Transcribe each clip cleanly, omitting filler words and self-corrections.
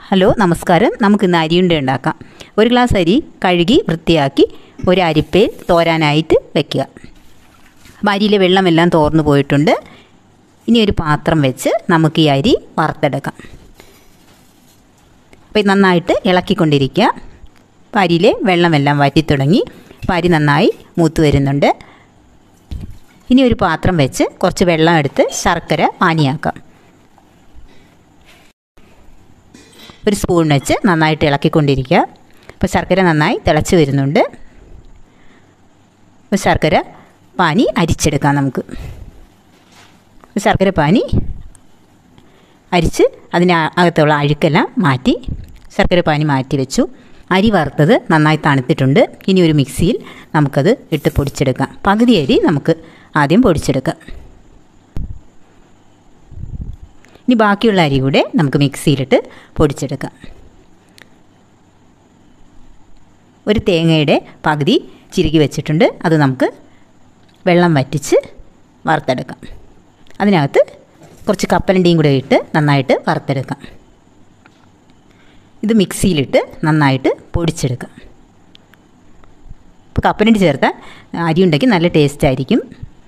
Hello നമസ്കാരം. നമുക്കിന്ന് അരിയുണ്ട ഉണ്ടാക്കാം. ഒരു ഗ്ലാസ് അരി കഴുകി വൃത്തിയാക്കി ഒരു അരിപ്പയിൽ തോരാനായിട്ട് വെക്കുക. അപ്പോൾ അരിയിലെ വെള്ളമെല്ലാം തോർന്നു പോയിട്ടുണ്ട്. ഇനി ഒരു പാത്രം വെച്ച് നമുക്ക് ഈ അരി വറുത്തെടുക്കാം. അപ്പോൾ നന്നായിട്ട് ഇളക്കിക്കൊണ്ടിരിക്കുക. അപ്പോൾ അരിയിലെ വെള്ളമെല്ലാം വറ്റി തുടങ്ങി. അപ്പോൾ അരി നന്നായി മൂത്ത് വരുന്നുണ്ട്. ഇനി ഒരു പാത്രം വെച്ച് കുറച്ച് വെള്ളം എടുത്ത് ശർക്കര പാനിയാക്കാം. ഒരു സ്പൂൺ വെച്ച് നന്നായിട്ട് ഇളക്കിക്കൊണ്ടിരിക്കുക. അപ്പോൾ ശർക്കര നന്നായി തിളച്ച് വരുന്നുണ്ട്. അപ്പോൾ ശർക്കര പാനി അരിച്ചെടുക്കാം നമുക്ക്. ശർക്കര പാനി അരിച്ച് അതിനകത്തുള്ള അഴുക്കെല്ലാം മാറ്റി ശർക്കര പാനി മാറ്റി വെച്ചു. അരി വറുത്തത് നന്നായി തണുത്തിട്ടുണ്ട്. ഇനി ഒരു മിക്സിയിൽ നമുക്കത് ഇട്ട് പൊടിച്ചെടുക്കാം. പകുതി അരി നമുക്ക് ആദ്യം പൊടിച്ചെടുക്കാം. ഇനി ബാക്കിയുള്ള അരി കൂടെ നമുക്ക് മിക്സിയിലിട്ട് പൊടിച്ചെടുക്കാം. ഒരു തേങ്ങയുടെ പകുതി ചിരുകി വെച്ചിട്ടുണ്ട്. അത് നമുക്ക് വെള്ളം വറ്റിച്ച് വറുത്തെടുക്കാം. അതിനകത്ത് കുറച്ച് കപ്പലണ്ടിയും കൂടെ ഇട്ട് നന്നായിട്ട് വറുത്തെടുക്കാം. ഇത് മിക്സിയിലിട്ട് നന്നായിട്ട് പൊടിച്ചെടുക്കാം. ഇപ്പോൾ കപ്പലണ്ടി ചേർത്താൽ അരി ഉണ്ടെങ്കിൽ നല്ല ടേസ്റ്റ് ആയിരിക്കും.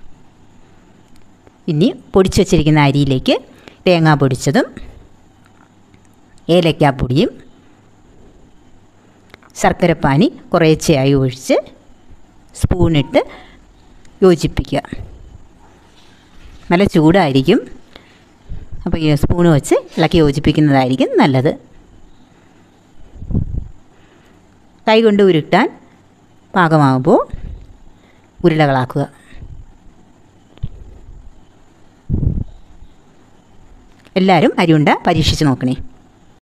ഇനി പൊടിച്ച് വച്ചിരിക്കുന്ന അരിയിലേക്ക് തേങ്ങ പൊടിച്ചതും ഏലക്കാപ്പൊടിയും ശർക്കരപ്പാനി കുറേശ്ശെയായി ഒഴിച്ച് സ്പൂണിട്ട് യോജിപ്പിക്കുക. നല്ല ചൂടായിരിക്കും. അപ്പോൾ ഈ സ്പൂണ് വെച്ച് ഇളക്കി യോജിപ്പിക്കുന്നതായിരിക്കും നല്ലത്. കൈ കൊണ്ട് ഉരുട്ടാൻ പാകമാകുമ്പോൾ ഉരുളകളാക്കുക. എല്ലാവരും അരിയുണ്ട പരീക്ഷിച്ച് നോക്കണേ.